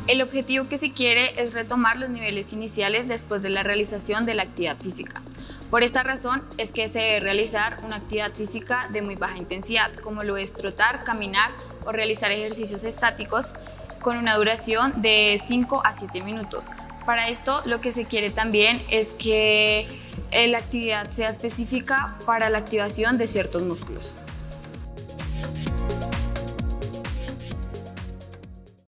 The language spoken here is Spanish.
El objetivo que se quiere es retomar los niveles iniciales después de la realización de la actividad física. Por esta razón es que se debe realizar una actividad física de muy baja intensidad, como lo es trotar, caminar o realizar ejercicios estáticos con una duración de 5 a 7 minutos. Para esto lo que se quiere también es que la actividad sea específica para la activación de ciertos músculos.